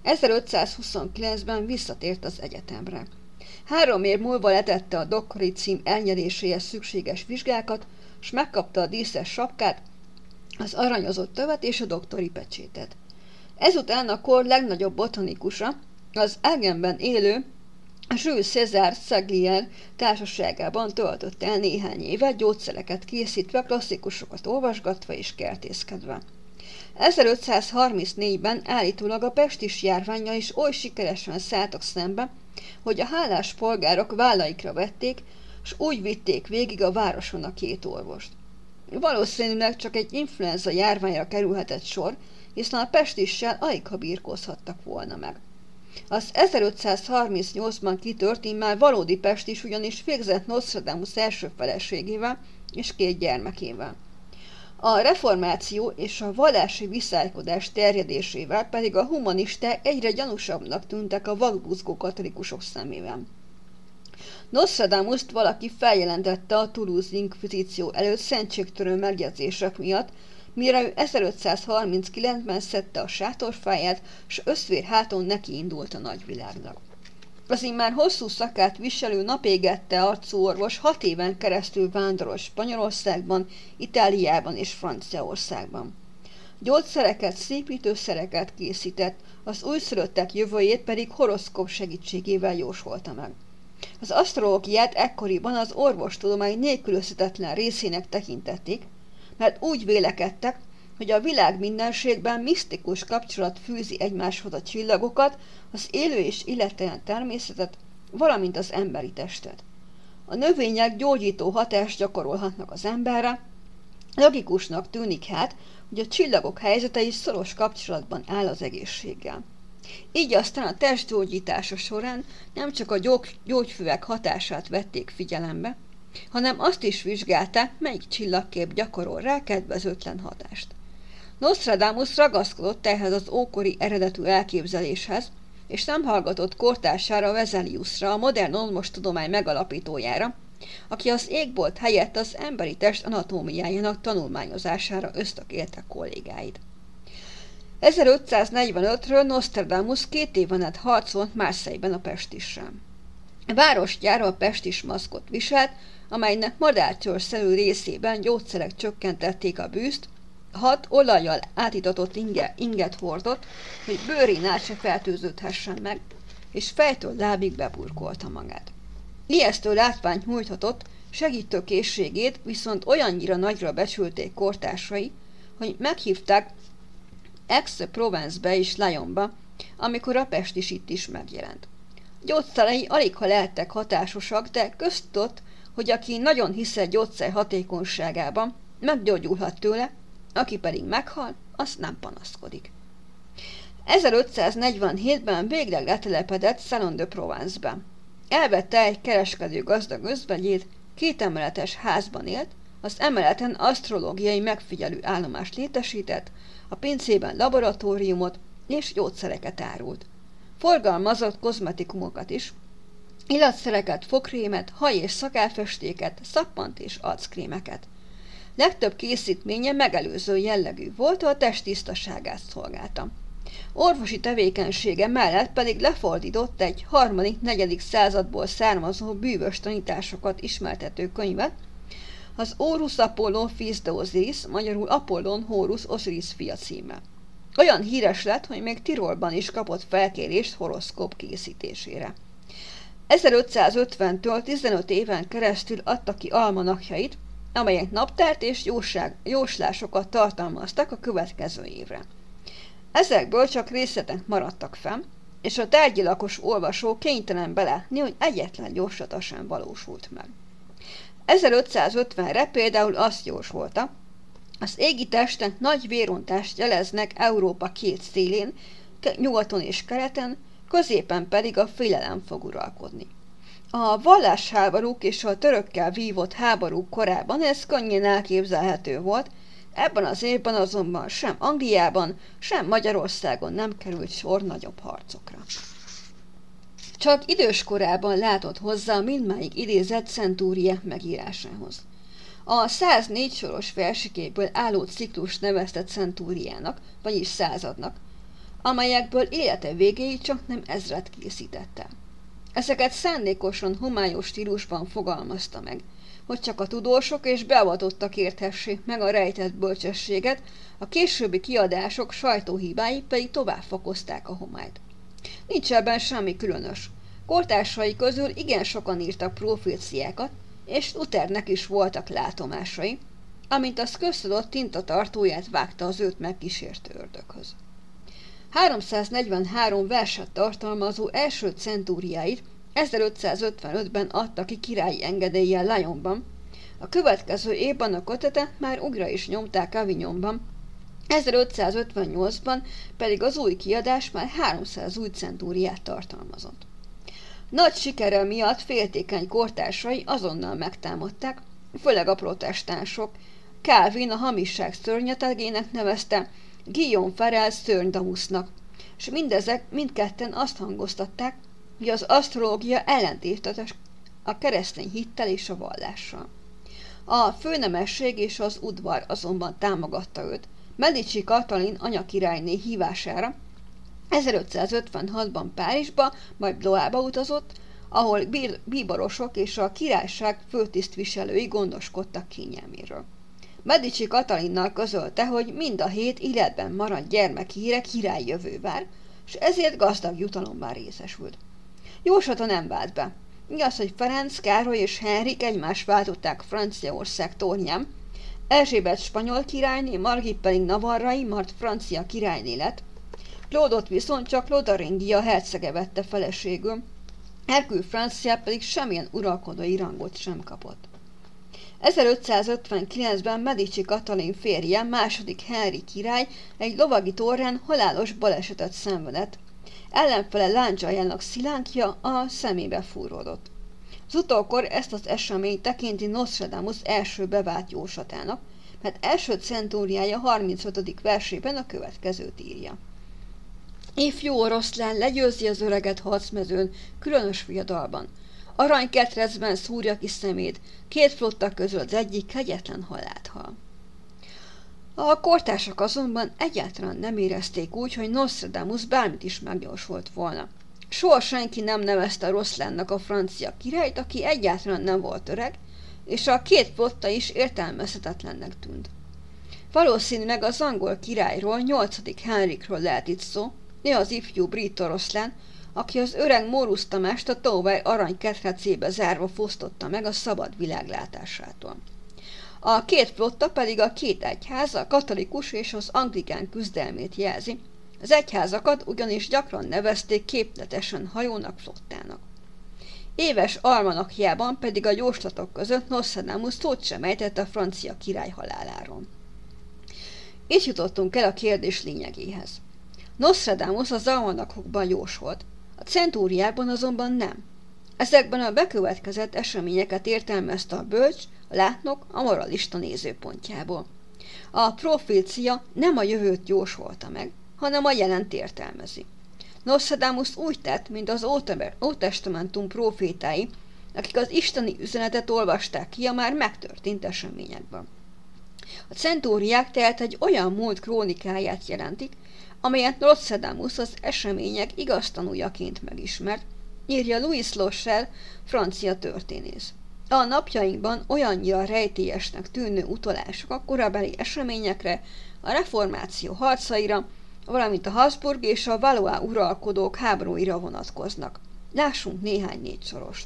A: ezerötszázhuszonkilencben visszatért az egyetemre. Három év múlva letette a doktori cím elnyeréséhez szükséges vizsgákat, s megkapta a díszes sapkát, az aranyozott tövet és a doktori pecsétet. Ezután a kor legnagyobb botanikusa, az Agenben élő Jules César Saglier társaságában töltött el néhány évet, gyógyszereket készítve, klasszikusokat olvasgatva és kertészkedve. ezerötszázharmincnégyben állítólag a pestis járvánnyal is oly sikeresen szálltak szembe, hogy a hálás polgárok vállaikra vették, s úgy vitték végig a városon a két orvost. Valószínűleg csak egy influenza járványra kerülhetett sor, hiszen a pestissel aligha birkózhattak volna meg. Az ezerötszázharmincnyolcban kitört immár valódi pestis ugyanis végzett Nostradamus első feleségével és két gyermekével. A reformáció és a vallási viszálykodás terjedésével pedig a humanisták egyre gyanúsabbnak tűntek a vakbuzgó katolikusok szemében. Nostradamust valaki feljelentette a Toulouse inkvizíció előtt szentségtörő megjegyzések miatt, mire ő ezerötszázharminckilencben szedte a sátorfáját, s összvér háton neki indult a nagyvilágnak. Az immár hosszú szakát viselő napégette arcú orvos hat éven keresztül vándorolt Spanyolországban, Itáliában és Franciaországban. Gyógyszereket, szépítőszereket készített, az újszülöttek jövőjét pedig horoszkóp segítségével jósolta meg. Az asztrológiát ekkoriban az orvostudomány nélkülözhetetlen részének tekintették, mert úgy vélekedtek, hogy a világ mindenségben misztikus kapcsolat fűzi egymáshoz a csillagokat, az élő és illettelen természetet, valamint az emberi testet. A növények gyógyító hatást gyakorolhatnak az emberre, logikusnak tűnik hát, hogy a csillagok helyzete is szoros kapcsolatban áll az egészséggel. Így aztán a testgyógyítása során nem csak a gyógy, gyógyfüvek hatását vették figyelembe, hanem azt is vizsgálták, melyik csillagkép gyakorol rá kedvezőtlen hatást. Nostradamus ragaszkodott ehhez az ókori eredetű elképzeléshez, és nem hallgatott kortársára, Vesaliusra, a modern orvostudomány megalapítójára, aki az égbolt helyett az emberi test anatómiájának tanulmányozására ösztökélte kollégáit. ezerötszáznegyvenötről Nostradamus két éven át harcolt Marseille-ben a pestissel. A városgyára a pestis maszkot viselt, amelynek madárcsőrszerű részében gyógyszerek csökkentették a bűzt, hat olajjal átítatott inge, inget hordott, hogy bőrén át se fertőződhessen meg, és fejtől lábig beburkolta magát. Ijesztő látványt nyújthatott, segítő készségét viszont olyannyira nagyra becsülték kortársai, hogy meghívták Aix-Provence-be és Lyonba, amikor a pestis itt is megjelent. Gyógyszerei aligha lehettek hatásosak, de köztudott, hogy aki nagyon hisz gyógyszer hatékonyságában, meggyógyulhat tőle, aki pedig meghal, az nem panaszkodik. ezerötszáznegyvenhétben végleg letelepedett Salon de Provence-be. Elvette egy kereskedő gazdag özvegyét, két emeletes házban élt, az emeleten asztrológiai megfigyelő állomást létesített, a pincében laboratóriumot és gyógyszereket árult. Forgalmazott kozmetikumokat is, illatszereket, fogkrémet, haj- és szakálfestéket, szappant és arckrémeket. Legtöbb készítménye megelőző jellegű volt, a test tisztaságát szolgálta. Orvosi tevékenysége mellett pedig lefordított egy harmadik-negyedik századból származó bűvös tanításokat ismertető könyvet, az Horus Apollon Fils de Osiris, magyarul Apollon Horus Osiris fia címe. Olyan híres lett, hogy még Tirolban is kapott felkérést horoszkóp készítésére. ezerötszázötventől tizenöt éven keresztül adta ki almanakjait, amelyek naptárt és jóság, jóslásokat tartalmaztak a következő évre. Ezekből csak részletek maradtak fenn, és a tárgyilagos olvasó kénytelen belátni, hogy egyetlen jóslata sem valósult meg. ezerötszázötvenre például azt jósolta, az égi testek nagy vérontást jeleznek Európa két szélén, nyugaton és keleten, középen pedig a félelem fog uralkodni. A vallásháborúk és a törökkel vívott háborúk korában ez könnyen elképzelhető volt, ebben az évben azonban sem Angliában, sem Magyarországon nem került sor nagyobb harcokra. Csak idős korában látott hozzá a mindmáig idézett Centúria megírásához. A száznégy soros versikéből álló ciklus nevezte Centúriának, vagyis századnak, amelyekből élete végéig csak nem ezret készítette. Ezeket szándékosan homályos stílusban fogalmazta meg, hogy csak a tudósok és beavatottak érthessék meg a rejtett bölcsességet, a későbbi kiadások sajtóhibái pedig tovább fokozták a homályt. Nincs ebben semmi különös. Kortársai közül igen sokan írtak proféciákat, és Luthernek is voltak látomásai, amint az köztudott tintatartóját vágta az őt megkísértő ördöghöz. háromszáznegyvenhárom verset tartalmazó első centúriáit ezerötszázötvenötben adta ki királyi engedéllyel Lyonban, a következő évben a kötetet már újra is nyomták Avignonban, ezerötszázötvennyolcban pedig az új kiadás már háromszáz új centúriát tartalmazott. Nagy sikere miatt féltékeny kortársai azonnal megtámadták, főleg a protestánsok. Calvin a hamisság szörnyetegének nevezte, Guillaume Farel szörnydamusznak, és mindezek mindketten azt hangoztatták, hogy az asztrológia ellentétes a keresztény hittel és a vallással. A főnemesség és az udvar azonban támogatta őt. Medici Katalin anyakirályné hívására ezerötszázötvenhatban Párizsba, majd Bloisba utazott, ahol bíborosok és a királyság főtisztviselői gondoskodtak kényelméről. Medici Katalinnal közölte, hogy mind a hét életben maradt gyermekhíre király jövő vár, és ezért gazdag jutalomban részesült. Jóslata nem vált be. Igaz, hogy Ferenc, Károly és Henrik egymást váltották Franciaország tornyán, Erzsébet spanyol királyné, Margit pedig navarrai, majd francia királyné lett, Claude-ot viszont csak Lotharingia hercege vette feleségül, Hercule francia pedig semmilyen uralkodói rangot sem kapott. ezerötszázötvenkilencben Medici Katalin férje, második Henrik király egy lovagi torrán halálos balesetet szenvedett. Ellenfele lándzsájának szilánkja a szemébe fúródott. Az utókor ezt az eseményt tekinti Nostradamus első bevált jóslatának, mert első centúriája harmincötödik versében a következőt írja. Ifjú oroszlán legyőzi az öreget harcmezőn, különös viadalban. Aranyketrecben szúrja ki szemét, két flotta közül az egyik kegyetlen halált hal. A kortársak azonban egyáltalán nem érezték úgy, hogy Nostradamus bármit is megjósolt volna. Soha senki nem nevezte a Roszlánnak a francia királyt, aki egyáltalán nem volt öreg, és a két flotta is értelmezhetetlennek tűnt. Valószínűleg az angol királyról, nyolcadik Henrikről lehet itt szó, ő az ifjú brit oroszlán, aki az öreg Mórusz Tamást a tóvár arany ketrecébe zárva fosztotta meg a szabad világlátásától. A két flotta pedig a két egyház, a katolikus és az anglikán küzdelmét jelzi, az egyházakat ugyanis gyakran nevezték képletesen hajónak flottának. Éves almanakjában pedig a jóslatok között Nostradamus szót sem ejtett a francia király haláláról. Itt jutottunk el a kérdés lényegéhez. Nostradamus az almanakokban jósolt, a centúriákban azonban nem. Ezekben a bekövetkezett eseményeket értelmezte a bölcs, a látnok, a moralista nézőpontjából. A profécia nem a jövőt jósolta meg, hanem a jelent értelmezi. Nostradamus úgy tett, mint az Ótestamentum profétái, akik az isteni üzenetet olvasták ki a már megtörtént eseményekben. A centúriák tehát egy olyan múlt krónikáját jelentik, amelyet Nostradamus az események igaz tanújaként megismert, írja Louis Lochel, francia történész. A napjainkban olyannyira rejtélyesnek tűnő utalások a korabeli eseményekre, a reformáció harcaira, valamint a Habsburg és a Valois uralkodók háborúira vonatkoznak. Lássunk néhány négyszorost.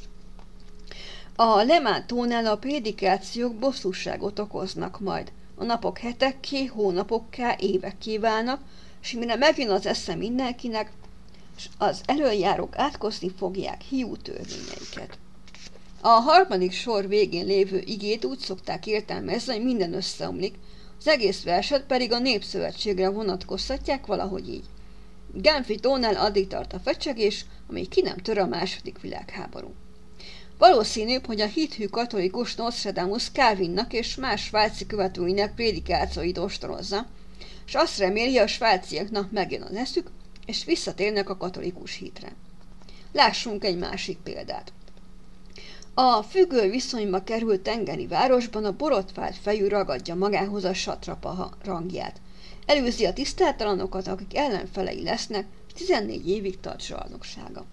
A: A Lemátónál a prédikációk bosszúságot okoznak majd. A napok hetekké, hónapokká, évekké válnak, és mire megjön az esze mindenkinek, és az elöljárók átkozni fogják hiú törvényeiket. A harmadik sor végén lévő igét úgy szokták értelmezni, hogy minden összeomlik, az egész verset pedig a Népszövetségre vonatkoztatják valahogy így. Genfi tónál addig tart a fecsegés, amíg ki nem tör a második világháború. Valószínűbb, hogy a hithű katolikus Nostradamus Calvinnak és más svájci követőinek prédikációit ostorozza, és azt reméli, a svájciaknak megjön az eszük, és visszatérnek a katolikus hitre. Lássunk egy másik példát. A függő viszonyba került tengeri városban a borotvált fejű ragadja magához a satrapa rangját. Előzi a tisztátalanokat, akik ellenfelei lesznek, és tizennégy évig tart zsarnoksága.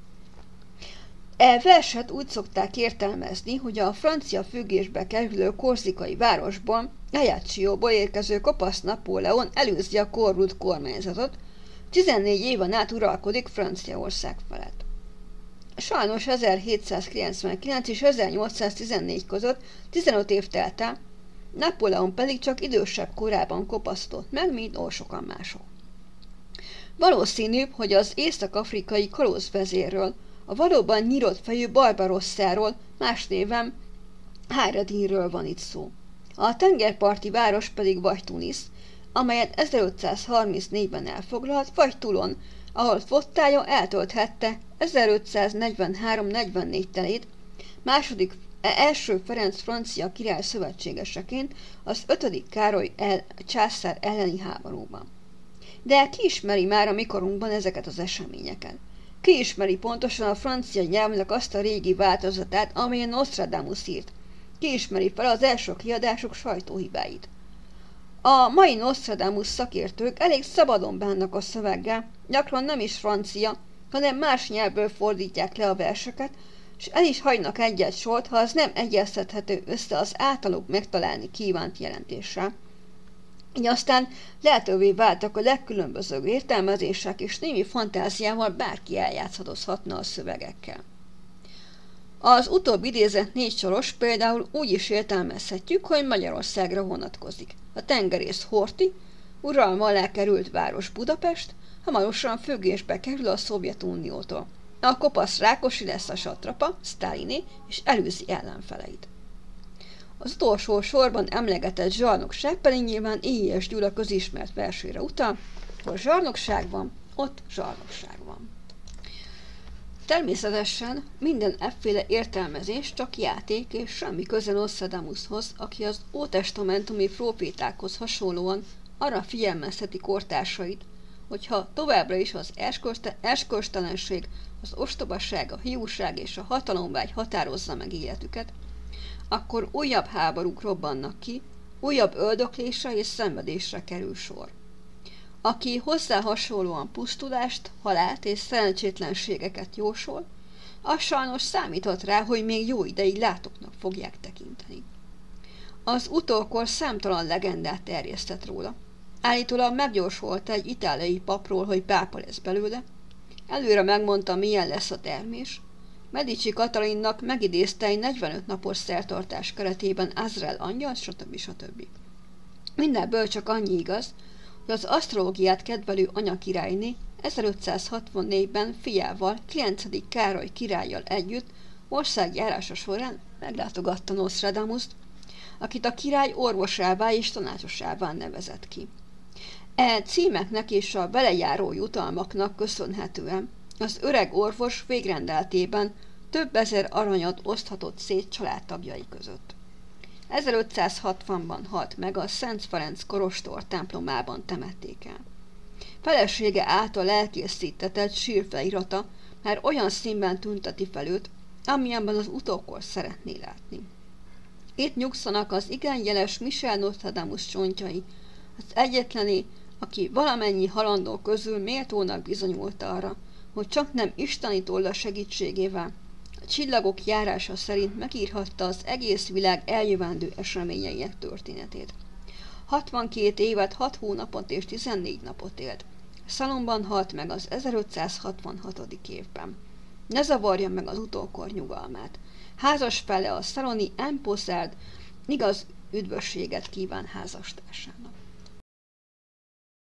A: E verset úgy szokták értelmezni, hogy a francia függésbe kerülő korzikai városból, Ajaccióból érkező kopasz Napóleon előzi a korrupt kormányzatot, tizennégy éven át uralkodik Franciaország felett. Sajnos ezerhétszázkilencvenkilenc és ezernyolcszáztizennégy között tizenöt év telt el, Napóleon pedig csak idősebb korában kopasztott meg, mint oly sokan mások. Valószínűbb, hogy az észak-afrikai kalózvezérről, a valóban nyílt fejű Barbarossáról, más néven Hayreddinről van itt szó. A tengerparti város pedig vagy Tunis, amelyet ezerötszázharmincnégyben elfoglalt, vagy Toulon, ahol flottája eltölthette ezerötszáznegyvenhárom negyvennégy telét, második, első Ferenc francia király szövetségeseként az ötödik Károly el, császár elleni háborúban. De ki ismeri már a mikorunkban ezeket az eseményeket? Ki ismeri pontosan a francia nyelvnek azt a régi változatát, amelyen Nostradamus írt? ki ismeri fel az első kiadások sajtóhibáit. A mai Nostradamus szakértők elég szabadon bánnak a szöveggel, gyakran nem is francia, hanem más nyelvből fordítják le a verseket, és el is hagynak egyet sort, ha az nem egyeztethető össze az általuk megtalálni kívánt jelentéssel. Így aztán lehetővé váltak a legkülönbözőbb értelmezések, és némi fantáziával bárki eljátszadozhatna a szövegekkel. Az utóbbi idézett négy soros például úgy is értelmezhetjük, hogy Magyarországra vonatkozik. A tengerész Horthy, uralma alá került város Budapest, hamarosan függésbe kerül a Szovjetuniótól. A kopasz Rákosi lesz a satrapa, Sztáliné, és elűzi ellenfeleit. Az utolsó sorban emlegetett zsarnokság pedig nyilván Élyes Gyula közismert versére utal, hol zsarnokság van, ott zsarnokság van. Természetesen minden efféle értelmezés csak játék és semmi köze Nostradamushoz, aki az ótestamentumi prófétákhoz hasonlóan arra figyelmezteti kortársait, hogyha továbbra is az erkölcstelenség, az ostobaság, a hiúság és a hatalomvágy határozza meg életüket, akkor újabb háborúk robbannak ki, újabb öldöklésre és szenvedésre kerül sor. Aki hozzá hasonlóan pusztulást, halált és szerencsétlenségeket jósol, az sajnos számíthat rá, hogy még jó ideig látóknak fogják tekinteni. Az utókor számtalan legendát terjesztett róla. Állítólag megjósolta egy itáliai papról, hogy pápa lesz belőle, előre megmondta, milyen lesz a termés, Medici Katalinnak megidézte egy negyvenöt napos szertartás keretében Azrael angyal, stb. stb. Mindenből csak annyi igaz, hogy az asztrológiát kedvelő anyakirályné ezerötszázhatvannégyben fiával, kilencedik Károly királlyal együtt országjárása során meglátogatta Nostradamust, akit a király orvosává és tanácsosává nevezett ki. E címeknek és a belejáró jutalmaknak köszönhetően az öreg orvos végrendeltében több ezer aranyat oszthatott szét családtagjai között. ezerötszázhatvanban halt meg, a Szent Ferenc kolostor templomában temették el. Felesége által elkészítetett sírfelirata már olyan színben tünteti fel őt, amilyenben az utókor szeretné látni. Itt nyugszanak az igen jeles Michel Nostradamus csontjai, az egyetlené, aki valamennyi halandó közül méltónak bizonyult arra, hogy csak nem isteni tolla segítségével a csillagok járása szerint megírhatta az egész világ eljövendő eseményeinek történetét. hatvankét évet, hat hónapot és tizennégy napot élt. Szalonban halt meg az ezerötszázhatvanhatodik évben. Ne zavarja meg az utókor nyugalmát. Házas fele a szaloni Emposzárd igaz üdvösséget kíván házastársának.